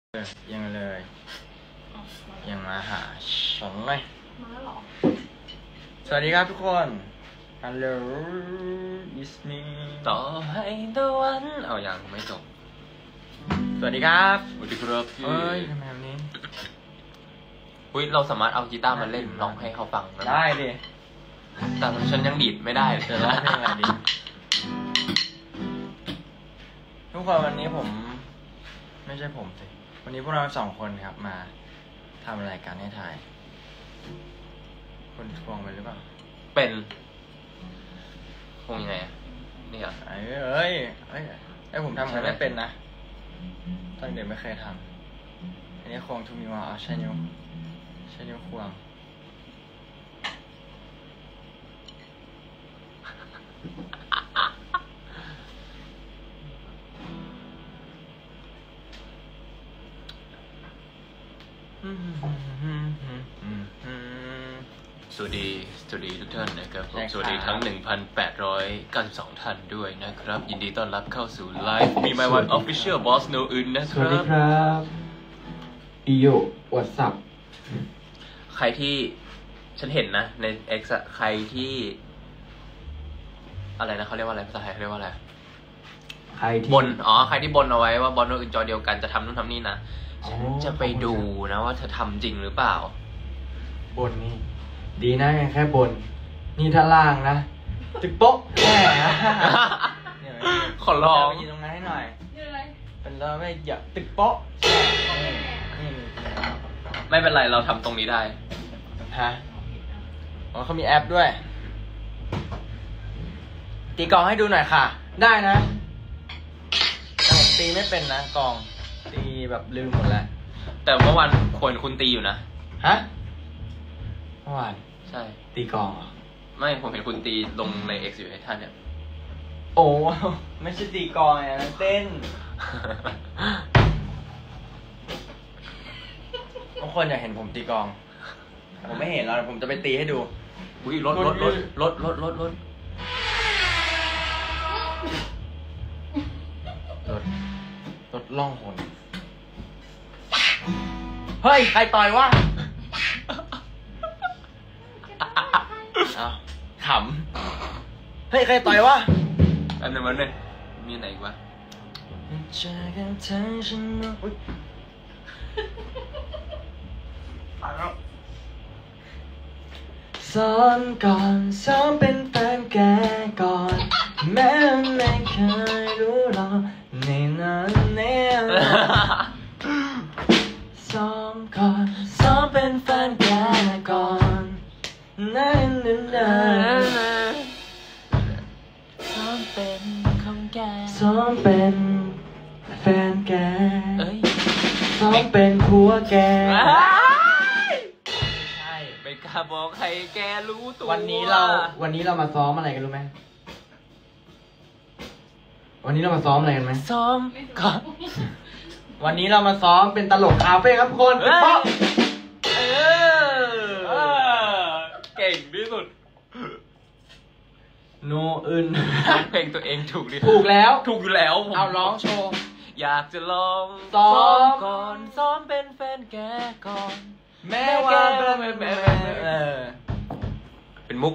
ยังเลยยังมาหาฉันเลยมาแล้วหรอสวัสดีครับทุกคนฮัลโหลอิสมีต่อให้ตะวันเอาอย่างไม่จบสวัสดีครับสวัสดีครับพี่เอ้ยทำไมแบบนี้อุ้ยเราสามารถเอากีตาร์มาเล่นร้องให้เขาฟังได้ดิแต่ฉันยังดีดไม่ได้เลยจะร้องเพลงอะไรดีทุกคนวันนี้ผมไม่ใช่ผมสิวันนี้พวกเรา2 คนครับมาทำรายการให้ถ่ายคุณทวงไปหรือเปล่าเป็นคงยังไงนี่เหรอเอ้ยผมทำกันไม่เป็นนะตอนเด็กไม่เคยทำอันนี้ควงทุกนิ้วใช้นิ้วควงสวัสดีทุกท่านนะครับสวัสดีทั้ง 1,892 ท่านด้วยนะครับยินดีต้อนรับเข้าสู่ Live Me My One Official Boss No อื่นนะครับสวัสดีครับอีโยวัตสับใครที่ฉันเห็นนะใน X ใครที่อะไรนะเขาเรียกว่าอะไรภาษาไทยเขาเรียกว่าอะไรใครที่บนใครที่บนเอาไว้ว่าบอสโนอื่นจอเดียวกันจะทำนู่นทำนี่นะฉันจะไปดูนะว่าเธอทำจริงหรือเปล่าบนนี่ดีนะแค่บนนี่ถ้าล่างนะตึกโป๊ะแหมขอร้องยืนตรงนั้นให้หน่อยยืนอะไรเป็นเราไม่อย่าตึกโป๊ะไม่เป็นไรเราทำตรงนี้ได้ฮะเขามีแอปด้วยตีกลองให้ดูหน่อยค่ะได้นะแต่ผมตีไม่เป็นนะกลองตีแบบลืมหมดแล้วแต่เมื่อวานควรคุณตีอยู่นะฮะเมื่อวานใช่ตีกลองไม่ผมเห็นคุณตีลงใน X อยู่ให้ท่านเนี่ยโอ้ไม่ใช่ตีกลองไงนั่นเต้นบางคนอยากเห็นผมตีกลองผมไม่เห็นหรอกผมจะไปตีให้ดูอุ้ยรถล่องหนเฮ้ยใครต่อยวะขำเฮ้ยใครต่อยวะอันนึงมันเลยมีไหนอีกวะซ้อนก่อนซ้อนเป็นแฟนแกก่อนแม้ไม่เคยรู้หรอกในนั้นเนี่ยซ้อมก่อนซ้อมเป็นแฟนแกก่อนนั่นซ้อมเป็นของแกซ้อมเป็นแฟนแกซ้อมเป็นผัวแกไม่กล้าบอกใครแกรู้ตัววันนี้เรามาซ้อมอะไรกันรู้ไหมวันนี้เรามาซ้อมอะไรกันไหมซ้อมก่อนวันนี้เรามาซ้อมเป็นตลกคาเฟ่ครับคนเก่งที่สุดโนอื่นเพลงตัวเองถูกดิถูกแล้วถูกอยู่แล้วเอาร้องโชว์อยากจะลองซ้อมก่อนซ้อมเป็นแฟนแกก่อนแม่ว่าเป็นมุก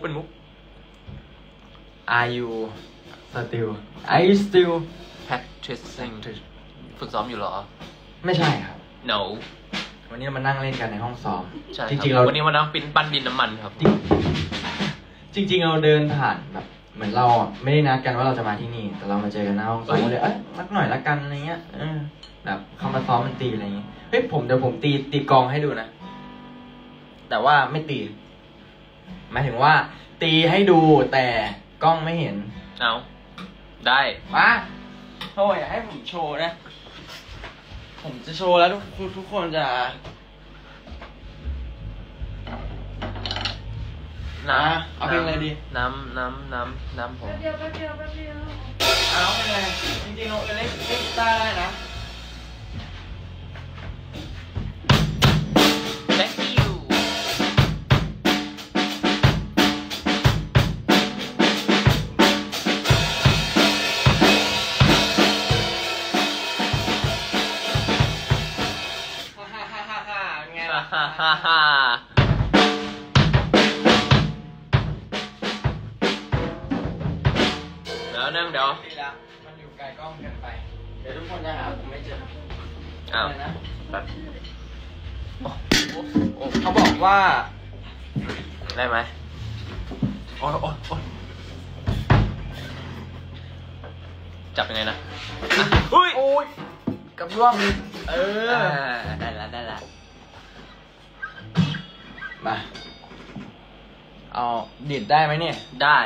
Are you still practicing ฝึกซ้อมอยู่เหรอไม่ใช่ครับ No วันนี้เรามานั่งเล่นกันในห้องซ้อมจริงๆวันนี้มานั่งปั้นดินน้ำมันครับจริงเราเดินผ่านแบบเหมือนเราไม่ได้นัดกันว่าเราจะมาที่นี่แต่เรามาเจอกันหน้าห้องซ้อมเลยนัดหน่อยละกันอะไรเงี้ยแบบเขามาซ้อมมันตีอะไรเงี้ยเฮ้ยเดี๋ยวผมตีกลองให้ดูนะแต่ว่าไม่ตีหมายถึงว่าตีให้ดูแต่กล้องไม่เห็นเอาได้มาโอ้ยอยากให้ผมโชว์นะผมจะโชว์แล้วทุกคนจะเอาเพลงอะไรดีน้ำผมแป๊บเดียวเอาเพลงอะไรจริงๆเราเล่นกีตาร์ได้นะฮ่าฮ่าฮ่าแล้วนั่งเดี๋ยวดีแล้วมันอยู่ไกลกล้องเกินไป เดี๋ยวทุกคนจะหาผมไม่เจออ้าวอะไรนะแบบเขาบอกว่าได้ไหมโอ้ยโอ้ยโอ้ยจับยังไงนะอุ้ยโอ้ยกับร่วงเออได้ละได้ละมาเอาดิดได้ไหมเนี่ยได้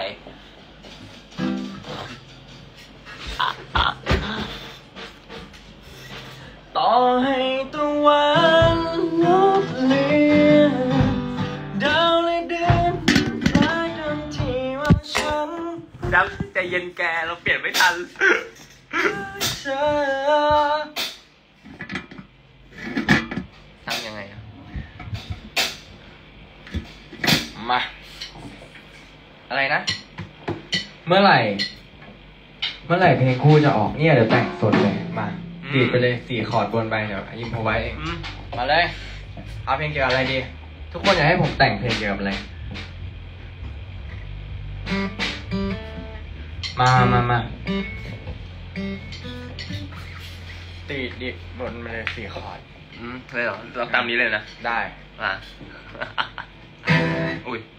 ต่อให้ตะวันลบเลือนดาวและเดือนรายคำที่ว่าฉันดังใจเย็นแกเราเปลี่ยนไม่ทันเธอทำยังไงอะมา อะไรนะเมื่อไหร่เพลงคู่จะออกเนี่ยเดี๋ยวแต่งสดเลยมาดีดไปเลย4 คอร์ดบนไปเดี๋ยวยิมพอไว้เองมาเลย เอาเพลงเกี่ยวกับอะไรดีทุกคนอยากให้ผมแต่งเพลงเกี่ยวกับอะไรมาตีดดิบนมาเลย4 คอร์ดเลยเหรอเราตามนี้เลยนะได้อ่ะ อุ้ย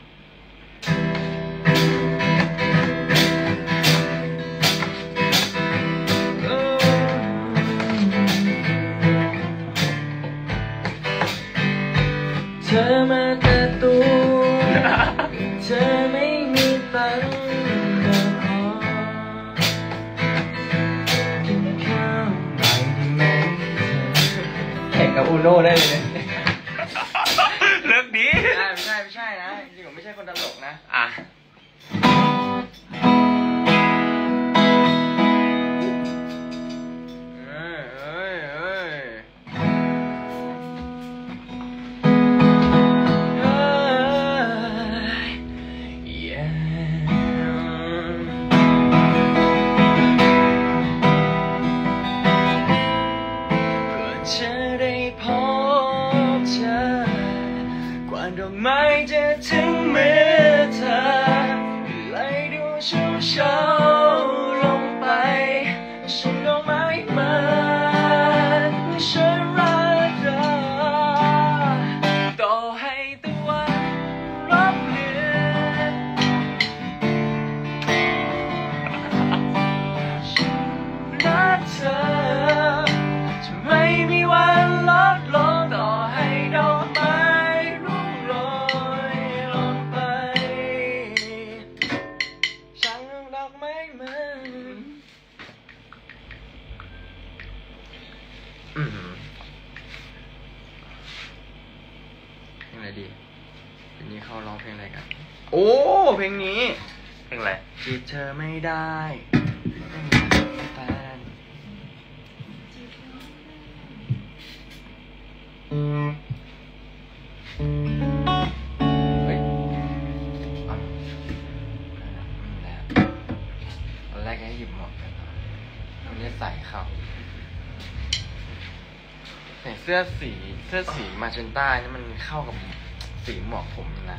เธอมาแต่ตัว เธอไม่มีตังค์ก็พอกินข้าวหน่อยได้ไหมเธอแข่งกับอูโน่ได้เลยเลิกดีไม่ใช่นะ จริงๆผมไม่ใช่คนตลกนะอ่ะจะได้พบเธอกว่าดอกไม้จะถึงมือเธอไหลดูชุ่มเช้าลงไปฉันดอกไม้มันฉันรักเธอต่อให้ตะวันรับเลือนฉันรักเธอ ไม่มีวันลดลงต่อให้ดอกไม้ร่วงโรยลงไปช่างดอกไม้มันเพลงอะไรดีเพลงนี้เขาร้องเพลงอะไรกัน โอ้เพลงนี้เพลงอะไรจีบเธอไม่ได้แฟนเฮ้ยเอาแล้วตอนแรกให้หยิบหมวกไปวันนี้ใส่เข้าใส่เสื้อสีมาเจนต้านี่มันเข้ากับสีหมวกผมนะ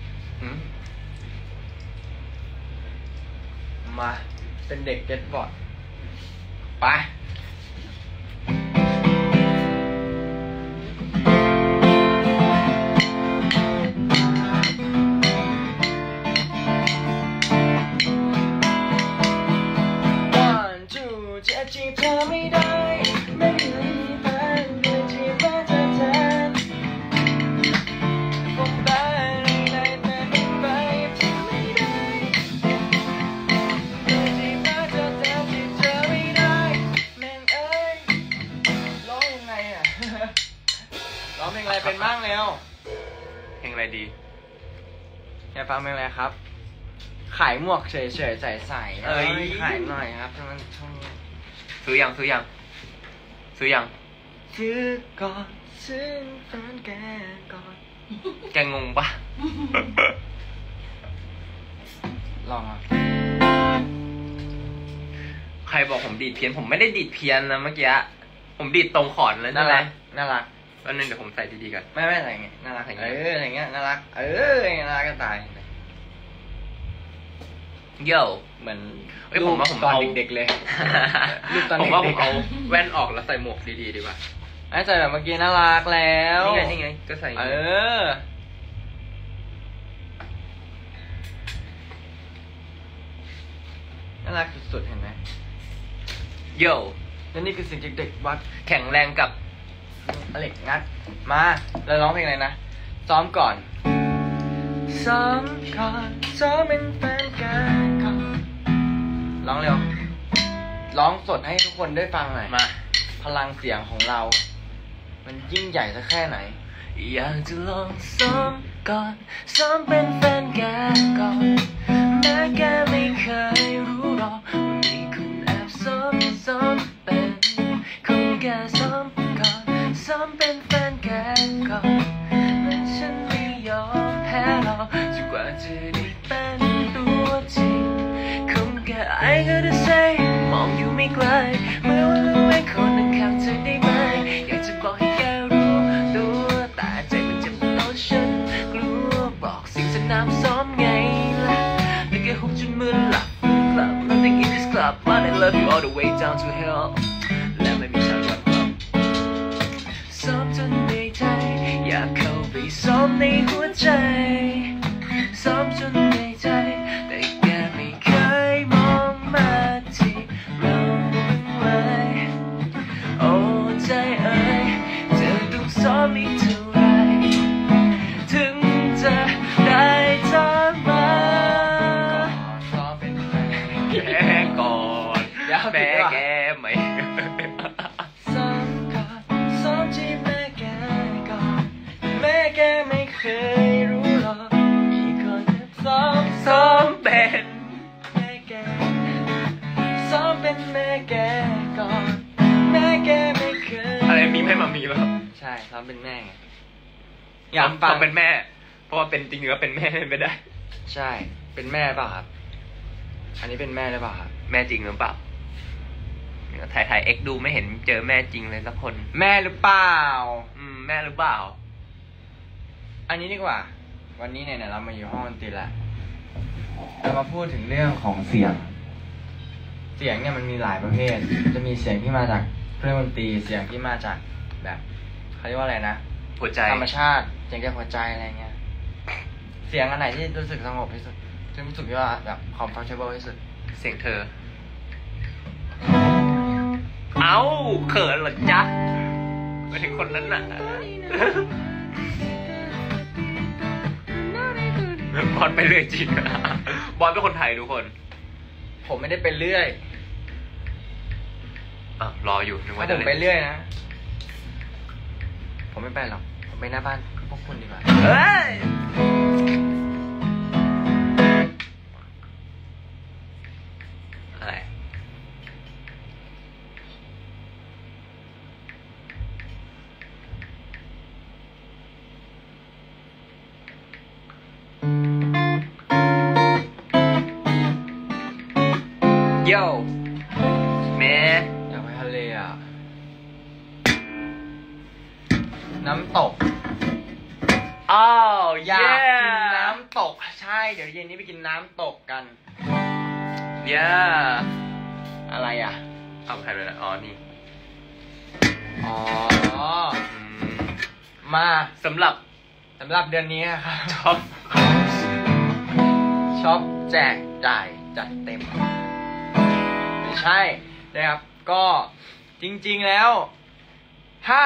มาเป็นเด็กเก็ตบอร์ดไป One two จะจีบเธอไม่ได้ไม่มีแฟนเลยจีบมาเธอแทนผมได้แต่เป็นไปเธอไม่ได้จีบมาเธอแทนจีบเธอไม่ได้แม่งเอ้ยร้องยังไงอ่ะ ร้องเพลงอะไรเป็นบ้างเร็วเพลงอะไรดีอยากฟังเพลงอะไรครับ ขายหมวกเฉยๆใส่ๆเอ้ยขายหน่อยครับมันช่องซื้อยังซื้อยังซื้อยังซื้อก่อนซื้อแฟนแกก่อนแกงงปะลองอ่ะใครบอกผมดีดเพี้ยนผมไม่ได้ดีดเพี้ยนนะเมื่อกี้ผมดีดตรงขอนเลยน่าใช่ไหมรักน่ารักอันนึงเดี๋ยวผมใส่ดีๆกันไม่ใส่ไงน่ารักอย่างเงี้ยอย่างเงี้ยน่ารักน่ารักก็ตายเย่เหมือนผมว่าผมตอนเอาเด็กๆเลยรูปตอนผมว่าผเด็มกเอาแว่นออกแล้วใส่หมวกดีๆดีกว่าๆไอ้ใส่แบบเมื่อกี้น่ารักแล้วนี่ไงก็ใส่น่ารักสุดๆเห็นไหมโย่แล้วนี่คือสิ่งที่เด็กวัดแข็งแรงกับอเล็กงัดมาแล้วร้องเพลงอะไรนะซ้อมก่อนซ้อมก่อนซ้อมเป็นแฟนกันก่อนร้องเร็วร้องสดให้ทุกคนได้ฟังหน่อยมาพลังเสียงของเรา มันยิ่งใหญ่สักแค่ไหนอยากจะลองซ้อมก่อนซ้อมเป็นแฟนกันก่อนแม้แกไม่เคยรู้หรอกว่ามีคนแอบซ้อมเป็นคนแค่ซ้อมก่อนซ้อมเป็นแฟนกันก่อนและฉันไม่ยอมแพ้หรอกจนกว่าจะได้เป็นตัวจริงคงแค่ I gotta say มองอยู่ไม่ไกลเมื่อวันรู้ไว้คนนั้นข้างเธอได้ไหมอยากจะบอกให้แกรู้ตัวแต่ใจมันจะโดนฉันกลัวบอกสิ่งสนามซ้อมไงล่ะแต่แกหุบจนมือหลับ club nothing in this club man I love you all the way down to hell และไม่มีทางยอมรับซ้อมจนในใจอยากเข้าไปซ้อมในหัวใจซ้อมจนในใจแต่แกไม่เคยมองมาที่เราเลยโอ้ใจเอ่ยจะต้องซ้อมอีกเท่าไรถึงจะได้เธอมาซ้อมเป็นแฟนแม่ก่อนเดี๋ยวแม่แกไหมซ้อมก่อนซ้อมที่แม่แกก่อนแม่แกไม่เคยรู้หรอกมีคนซ้อมเป็นแม่แกซ้อมเป็นแม่แกก่อนแม่แกไม่เคยอะไรมีแม่มามีแล้วใช่ซ้อมเป็นแม่ไงอยากฟังเป็นแม่ เพราะว่าเป็นจริงๆแล้วเป็นแม่ไม่ได้ใช่ เป็นแม่เปล่าครับ อันนี้เป็นแม่หรือเปล่าครับแม่จริงหรือเปล่าถ่ายเอ็กดูไม่เห็นเจอแม่จริงเลยสักคนแม่หรือเปล่าแม่หรือเปล่าอันนี้ดีกว่า วันนี้เนี่ยเรามาอยู่ห้องดนตรีแล้วเรามาพูดถึงเรื่องของเสียง เสียงเนี่ยมันมีหลายประเภท จะมีเสียงที่มาจากเครื่องดนตรี เสียงที่มาจากแบบเขาเรียกว่าอะไรนะหัวใจธรรมชาติ เสียงจากหัวใจอะไรเงี้ย เสียงอันไหนที่รู้สึกสงบที่สุดที่รู้สึกว่าแบบ comfortable ที่สุดเสียงเธอ เอ้าเขินเหรอจ๊ะไปถึงคนนั้นน่ะ บอลไปเรื่อยจริง บอลเป็นคนไทยทุกคนผมไม่ได้ไปเรื่อยรออยู่นึกถ้าว่าผจะมเล่นไปเรื่อยนะ ผมไม่ไปหรอก ผมไปหน้าบ้านพวกคุณดีกว่าเฮ้ย อะไร โย่แม่อยากไปทะเลอ่ะ น้ำตกอ้าวอยากกินน้ำตก ใช่ เดี๋ยวเย็นนี้ไปกินน้ำตกกันเย้อะไรอ่ะเอาใครไปละอ๋อ นี่อ๋ออืมมาสำหรับสำหรับเดือนนี้ครับช็อปช็อปแจกจ่ายจัดเต็ม ไม่ใช่นะครับ ก็จริงๆแล้ว ถ้า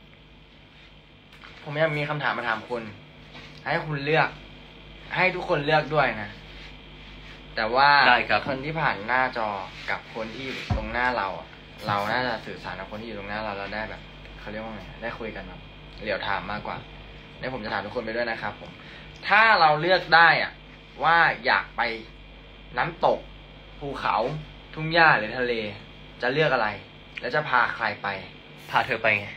ผมยังมีคำถามมาถามคุณ ให้คุณเลือก ให้ทุกคนเลือกด้วยนะ แต่ว่าได้ครับคนที่ผ่านหน้าจอกับคนที่อยู่ตรงหน้าเราอะเราน่าจะสื่อสารกับคนที่อยู่ตรงหน้าเราได้แบบเขาเรียกว่าไงได้คุยกันแบบเหลี่ยวถามมากกว่าเนี่ยผมจะถามทุกคนไปด้วยนะครับผม ถ้าเราเลือกได้อะว่าอยากไปน้ำตก ภูเขา ทุ่งหญ้าหรือทะเล จะเลือกอะไร แล้วจะพาใครไปพาเธอไปไง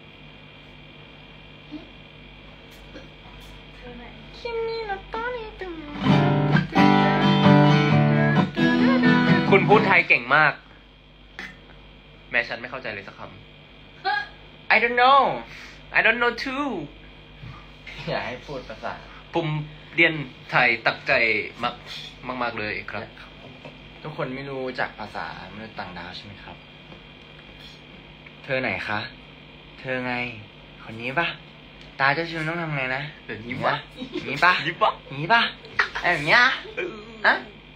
คุณพูดไทยเก่งมาก แม้ฉันไม่เข้าใจเลยสักค I don't know I don't know too อยากให้พูดภาษาผมเรียนไทยตั้งใจมากเลยครับทุกคนไม่รู้จักภาษามนุษย์ต่างดาวใช่ไหมครับ เธอไหนคะ เธอไง คนนี้ปะตาเจ้าชูต้องทำไงนะยิ้มวะนี้ปะยิ้มวะนี้ปะแบบเนี้ยฮะ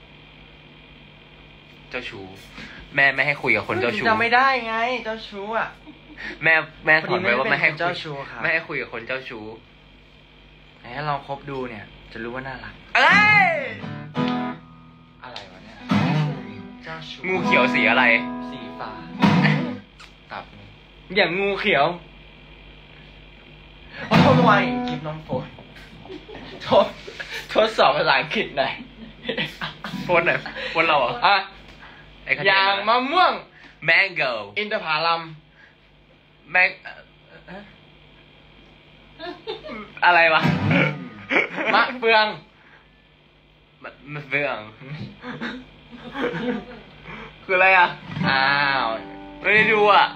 เจ้าชู้แม่ไม่ให้คุยกับคนเจ้าชู้จำไม่ได้ไง เจ้าชู้อ่ะแม่สอนไว้ว่าไม่ให้เจ้าชู้ครับไม่ให้คุยกับคนเจ้าชู้ไหนถ้าลองคบดูเนี่ย จะรู้ว่าน่ารักเอ้ยอะไรวะเนี่ย เจ้าชู้งูเขียวสีอะไรสีฟ้าตับอย่างงูเขียวโอ้เมื่อวานเห็นคลิปน้องโฟนทดสอบภาษาอังกฤษหน่อยโฟนไหนโฟนเราเหรออ่ะไอ้ขอย่างมะม่วง mango อินทผลัมอะไรวะมะเฟืองมะเฟือง คืออะไรอ่ะอ้าวไม่ได้ดูอ่ะ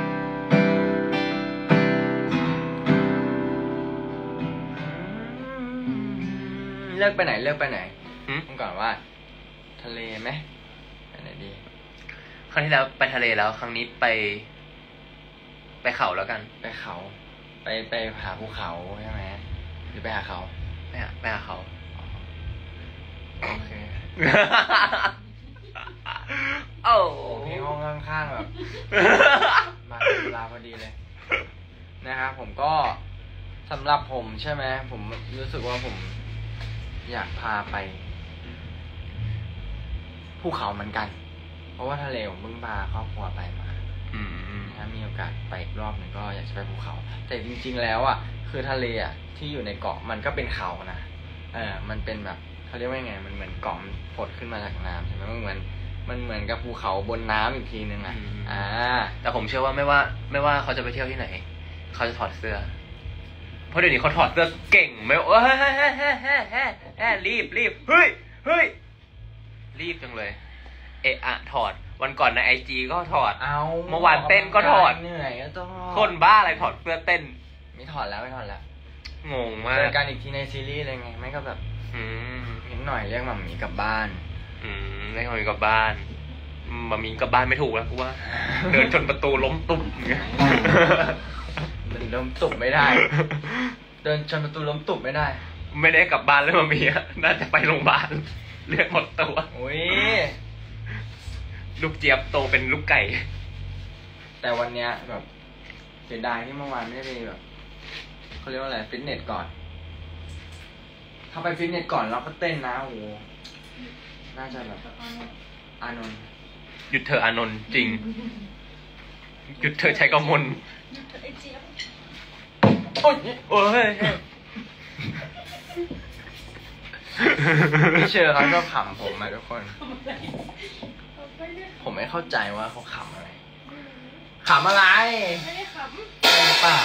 เลือกไปไหนเลือกไปไหนหืมผมก่อนว่า ทะเลไหมไปไหนดีครั้งที่แล้วไปทะเลแล้ว ครั้งนี้ไปเขาแล้วกันไปเขา ไปหาภูเขาใช่ไหมหรือไปหาเขาไปหาเขาโอเคโอ้เพลงห้องข้างๆแบบมาเวลาพอดีเลยนะครับผมก็สำหรับผมใช่ไหมผมรู้สึกว่าผมอยากพาไปภูเขาเหมือนกัน เพราะว่าทะเลผมเพิ่งพาครอบครัวไปมา ถ้ามีโอกาสไปอีกรอบหนึงก็อยากจะไปภูเขา แต่จริงๆแล้วอ่ะคือทะเลอ่ะที่อยู่ในเกาะมันก็เป็นเขานะมันเป็นแบบเขาเรียกว่าไงมันเหมือนเกาะมันผุดขึ้นมาจากน้ำใช่ไหมมันเหมือนกับภูเขาบนน้ำอีกทีนึงอ่ะแต่ผมเชื่อว่าไม่ว่าเขาจะไปเที่ยวที่ไหนเขาจะถอดเสื้อเพราะเดี๋ยวนี้เขาถอดเสื้อเก่งไม่รีบเฮ้ยรีบจังเลยถอดวันก่อนในIG ก็ถอดเมื่อวานเต้นก็ถอดเหนื่อยก็ต้องคนบ้าอะไรถอดเสื้อเต้นไม่ถอดแล้วงงมากเจอกันอีกทีในซีรีส์เลยไงไม่ก็แบบนิดหน่อยเรียกหม่ำหมีกลับบ้านเรียกหม่ำหมีกลับบ้านหม่ำหมีกลับบ้านไม่ถูกแล้วกูว่า เดินชนประตูล้มตุ่มเงี้ยมันล้มตุ่มไม่ได้เดินชนประตูล้มตุ่มไม่ได้ไม่ได้กลับบ้านเลยหม่ำหมีน่าจะไปโรงพยาบาลเลือดหมดตัวอุ้ยลูกเจี๊ยบโตเป็นลูกไก่แต่วันเนี้ยแบบเสียดายที่เมื่อวานไม่ได้ไปแบบเขาเรียกว่าอะไรฟิตเนสก่อนถ้าไปฟิตเนสก่อนเราก็เต้นนะโอ้น่าจะแบบอานนท์หยุดเธออานนท์จริงหยุดเธอใช้กำมลโอ้ยพี่เชื่อเขาชอบขำผมไหมทุกคนผมไม่เข้าใจว่าเขาขำอะไรขำอะไรไม่ได้ขำเปล่า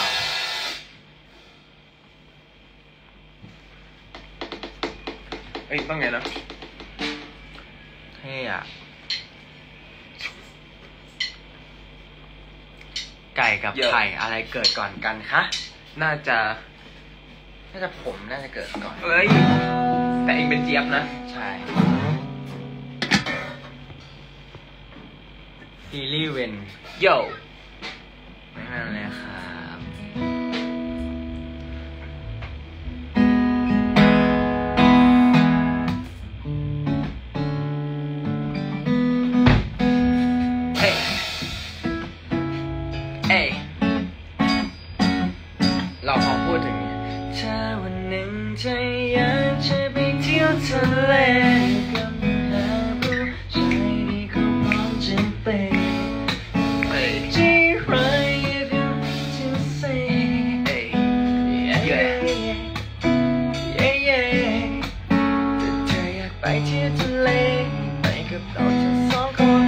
ต้องไงนะเท่อะไก่กับไข่อะไรเกิดก่อนกันคะน่าจะผมน่าจะเกิดก่อนแต่เองเป็นเจี๊ยบนะใช่ซีรีส์เวนโย่ไม่นั่นเลยครับเราพอพูดถึงถ้าวันหนึ่งเธออยากจะไปเที่ยวทะเลกับหาผู้ชายที่เขาพร้อมจะไปที่ไร if you to say yeah เธออยากไปเที่ยวทะเลไปกับเราทั้งสองคน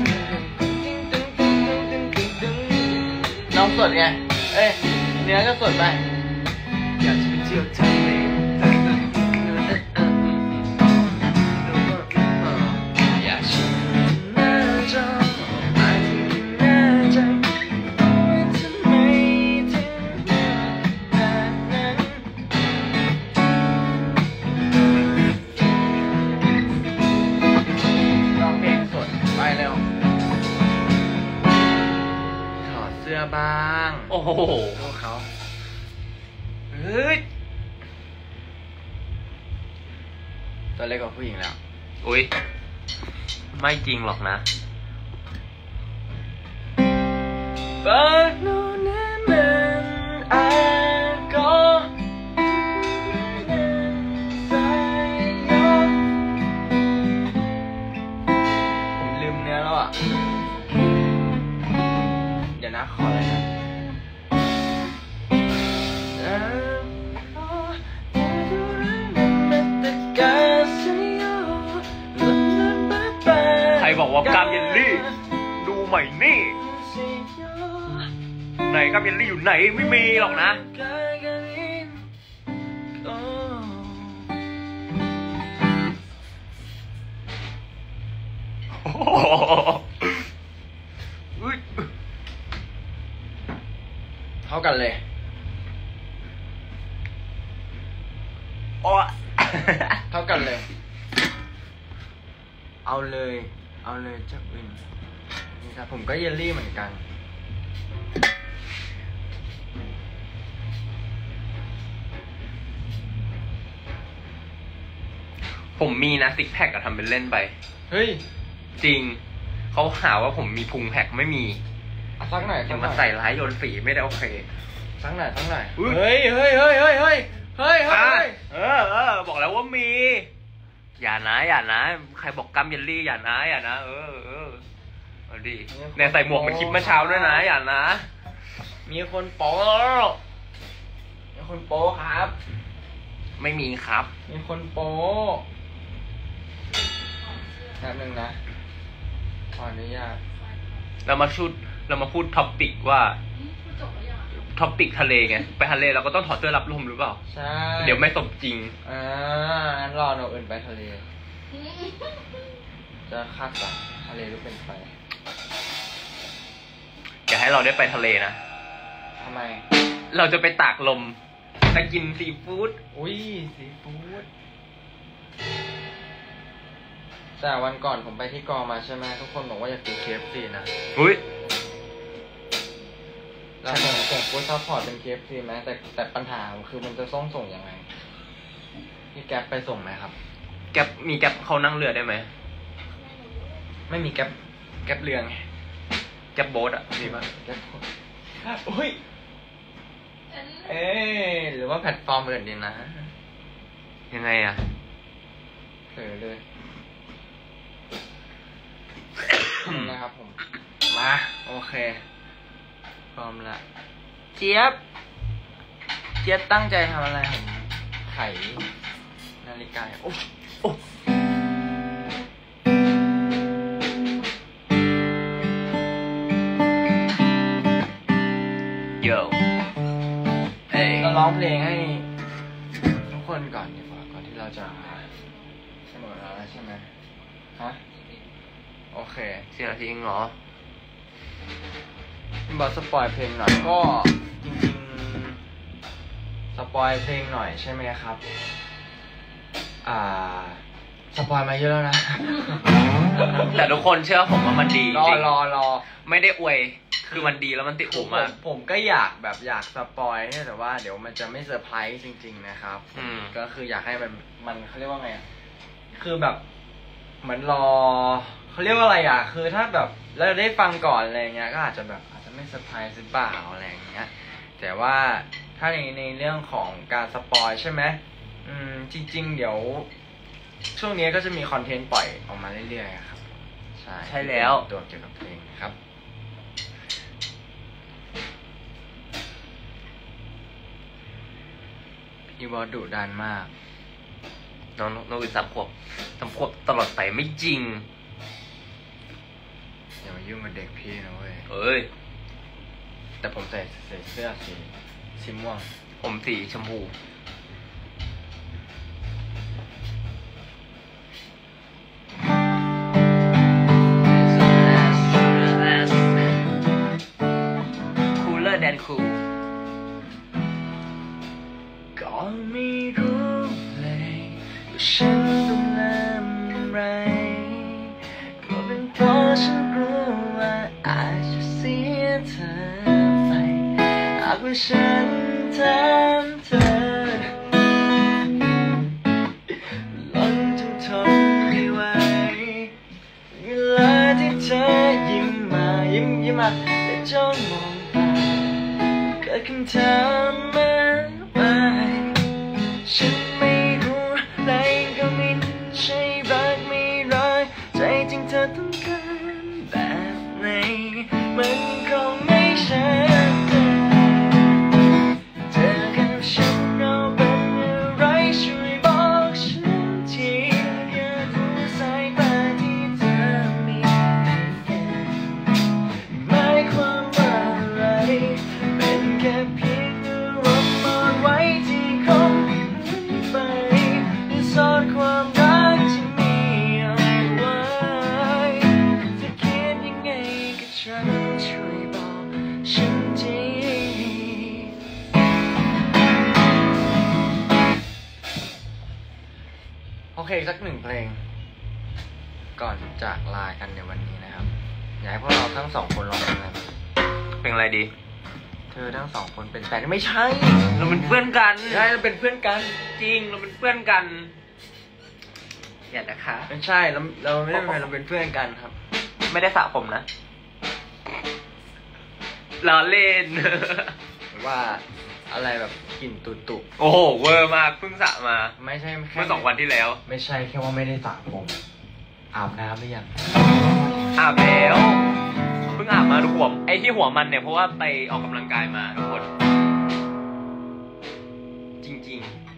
น้องสดไงเนื้อก็สดไปอยากจะไปเที่ยวทะเลอยากชิมหน้าจอมาที่หน้าใจว่าทำไมถึงโหลูกเขาเฮ้ยตัวเล็กกว่าผู้หญิงแล้วอุ๊ยไม่จริงหรอกนะผมลืมเนื้อแล้วอ่ะ เดี๋ยวนะขออะไรนะใครบอกว่ากามเยลลี่ ดูใหม่นี่ ไหนกามเยลลี่อยู่ไหนไม่มีหรอกนะเท่ากันเลยโอ้เท่ากันเลย เอาเลยเจ้าวินนี่ครับผมก็เยลลี่เหมือนกันผมมีนะซิกแพคอะทำเป็นเล่นไปเฮ้ยจริง เขาหาว่าผมมีพุงแพคไม่มีเอาสักหน่อยยังมาใส่ร้ายโยนสีไม่ได้โอเคสักหน่อยอุ๊ยเฮ้ยบอกแล้วว่ามี อย่านะใครบอกกามเยลลี่อย่านะเอาดิเนี่ยใส่หมวกเป็นคลิปเมื่อเช้าด้วยนะอย่านะมีคนโป๊ครับไม่มีครับมีคนโป๊แป๊บนึงนะ ขออนุญาตเรามาพูดท็อปปิกว่าท็อปปิกทะเลไงไปทะเลเราก็ต้องถอดเสื้อรับลมหรือเปล่าใช่เดี๋ยวไม่สมจริงงั้นรอหนูอื่นไปทะเล จะคาดหวังทะเลหรือเป็นไฟอย่าให้เราได้ไปทะเลนะทำไมเราจะไปตากลมไปกินซีฟู้ดอุ้ยซีฟู้ดแต่วันก่อนผมไปที่กองมาใช่ไหมทุกคนบอกว่าอยากกิน KFC นะอุ้ยแล้วผมฟู้ดซัพพอร์ตเป็น KFC ไหมแต่ปัญหาคือมันจะส่งยังไงพี่แก๊ปไปส่งไหมครับแก๊ปมีแก๊ปเขานั่งเรือได้ไหมไม่มีแก๊ปเรือไงแก๊ปโบ๊ทอะมีปะแก๊ปอุ้ยหรือว่าแพลตฟอร์มอื่นดีนะยังไงอะเผลอเลยนะครับผม มาโอเคพร้อมละเจี๊ยบตั้งใจทำอะไรผมไขนาฬิกาโอ้โย่เอ้ยเราร้องเพลงให้ทุกคนก่อนดีกว่าก่อนที่เราจะเสมอแล้วใช่ไหมฮะโอเค 4 นาทีเองเหรอพี่บอสสปอยเพลงหน่อยก็จริงๆสปอยเพลงหน่อยใช่ไหมครับสปอยมาเยอะแล้วนะแต่ทุกคนเชื่อผมว่ามันดีจริงรอไม่ได้อวย คือมันดีแล้วมันติดหูมากผมก็อยากสปอยเนี่ยแต่ว่าเดี๋ยวมันจะไม่เซอร์ไพรส์จริงๆนะครับ ก็คืออยากให้มันเขาเรียกว่าไงคือแบบเหมือนรอเขาเรียกว่าอะไรคือถ้าแบบเราได้ฟังก่อนอะไรเงี้ยก็อาจจะไม่เซอร์ไพรส์หรือเปล่าอะไรเงี้ยแต่ว่าถ้าในเรื่องของการสปอยใช่ไหมจริงๆเดี๋ยวช่วงนี้ก็จะมีคอนเทนต์ปล่อยออกมาเรื่อยๆครับใช่แล้วตัวเกี่ยวกับเพลงครับพี่บอสดุดันมากน้องอื่น3 ขวบตลอดไปไม่จริงอย่ามายุ่งกับเด็กพี่นะเว้ยเอ้ยแต่ผมใส่เสื้อสีม่วงผมสีชมพู Cooler than cool ก็ไม่รู้เลยว่าฉันต้องทำอะไรก็เป็นเพราะฉันรู้ว่าอาจจะเสียเธอไปหากฉันถามเธอลองจงทนไม่ไหวเวลาที่เธอยิ้มมาและจ้องมองตาเกิดคำถามมากมายฉันไม่รู้อะไรก็ไม่ใช่รักไม่ร้อยใจจริงเธอต้องการแบบไหนมันคงไม่ใช่เธอกับฉันเราเป็นอะไรช่วยบอกฉันทีอยากรู้สายตาที่เธอมีหมายความว่าอะไรเป็นแค่เพียงอารมณ์อ่อนไหวที่คงไปซ่อนความรักที่มีเอาไว้จะคิดยังไงกับฉันช่วยบอกฉันทีโอเคสักหนึ่งเพลงก่อนจากลากันในวันนี้นะครับอยากให้พวกเราทั้งสองคนร้องเพลงอะไรบ้างเพลงอะไรดีเธอทั้งสองคนเป็นแฟนไม่ใช่เราเป็นเพื่อนกันใช่เราเป็นเพื่อนกันจริงเราเป็นเพื่อนกันอย่านะคะไม่ใช่เราไม่ได้เป็นแฟนเราเป็นเพื่อนกันครับไม่ได้สระผมนะล้อเล่นหรือว่าอะไรแบบกลิ่นตุโอ้โหเวอร์มากเพิ่งสระมาไม่ใช่แค่เมื่อ2 วันที่แล้วไม่ใช่แค่ว่าไม่ได้สระผมอาบน้ำหรือยังอาบแล้วเพิ่งอาบมาดูหัวไอ้ที่หัวมันเนี่ยเพราะว่าไปออกกำลังกายมาทุกคนจริง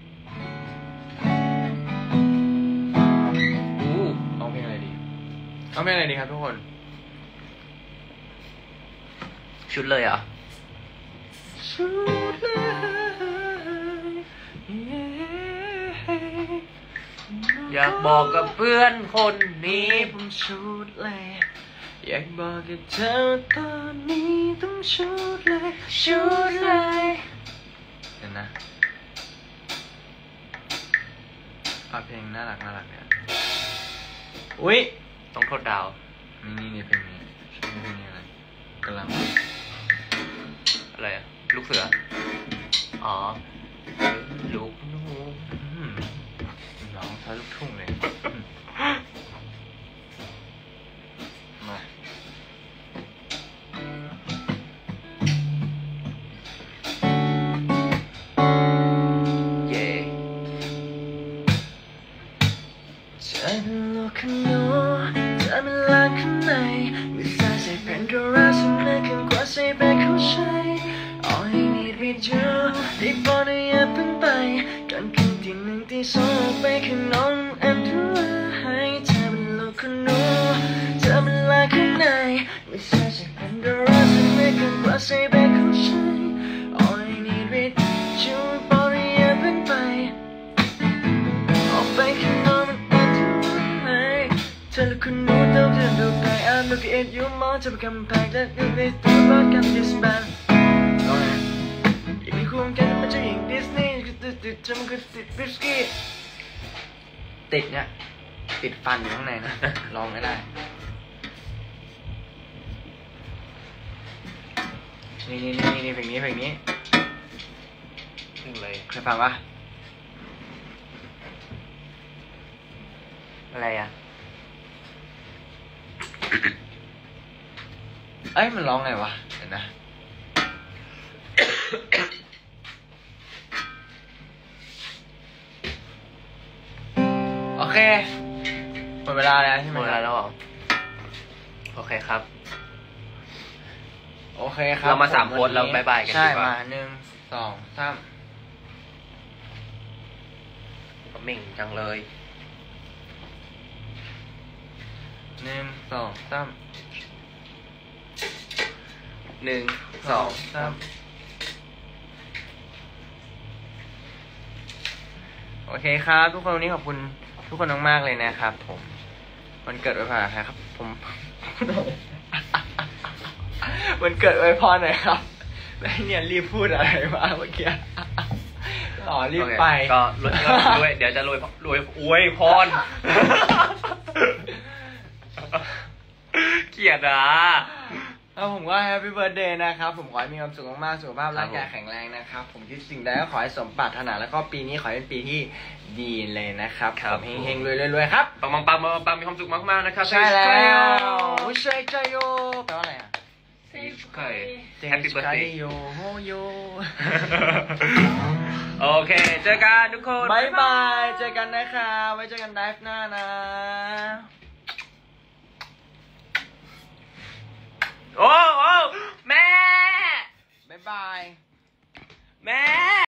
ๆเอาเพลงอะไรดีเอาเพลงอะไรดีครับทุกคนชุดเลยเหรอชุดเลยอยากบอกกับเพื่อนคนนี้ผมชุดเลยอยากบอกกับเธอตอนนี้ต้องชุดเลยชุดเลยเดี๋ยวนะเอาเพลงน่ารักเนี่ยอุ๊ยต้องโทษดาวนี่เพลงนี้ชื่อเพลงนี้อะไรกำลังอะไรอะลูกเสืออ๋อลูกหนูร้องท้าลูกทุ่งเลยมาเย่เธอเป็นโลกข้างนอกเธอเป็นหลังข้างในวิสาใส่แผ่นโทรศัพท์และข้างขวาใส่แบงค์เข้าใช้ All I need with you ได้โปรดอย่าเพิ่งไปก่อนคืนที่1 ที่ 2ไปข้างนอกอันตรายให้เธอเป็นโลกข้างนอกเธอเป็นหลังข้างในวิสาใส่แผ่นโทรศัพท์และข้างขวาใส่แบงค์เข้าใช้ All I need with you โปรดอย่าเพิ่งไปออกไปข้างนอกมันอันตรายเธอและคุณรู้เท่าเธอดูไป I'm looking at you มองเธอเป็นกำแพงและดูในตัวบ้านกับ this band อย่างนี้ควงกันมันจะอย่างดิสนีย์ติดมันคือติดวิสกี้ติดเนี่ยติดฟันอยู่ข้างในนะ ลองไม่ได้นี่เพลงนี้เพลงอะไรเคยฟังปะอะไรอะเอ้ยมันร้องไงวะเห็นนะ โอเคหมดเวลาแล้วใช่ไหหมมดแล้วเหรอโอเคครับโอเคครับเรามา3 คนเราบ๊ายบายกันดีกว่าใช่มา1 2 3 เหม่งจังเลย 1 2 3 1 2 3 โอเคครับทุกคนวันนี้ขอบคุณทุกคนมากๆเลยนะครับผมวันเกิดไว้พรครับผม วันเกิดไว้พรหน่อยครับแล้วเนี่ยรีบพูดอะไรมาเมื่อกี้อ๋อรีบไปก็รวยเดี๋ยวจะรวยอวยพร เกลียดอ่ะแล้วผมก็แฮปปี้เบิร์ดเดย์นะครับผมขอให้มีความสุขมากๆสุขภาพร่างกายแข็งแรงนะครับผมคิดสิ่งใดก็ขอให้สมปรารถนาแล้วก็ปีนี้ขอให้เป็นปีที่ดีเลยนะครับผมเฮงๆรวยๆครับปังมีความสุขมากๆนะครับใช่แล้วใช่ใจโยแปลว่าอะไรอ่ะใช่แฮปปี้เบิร์ดเดย์โยโฮโยโอเคเจอกันทุกคนบายบายเจอกันนะครับไว้เจอกันไลฟ์หน้านะโอ้แม่บายบายแม่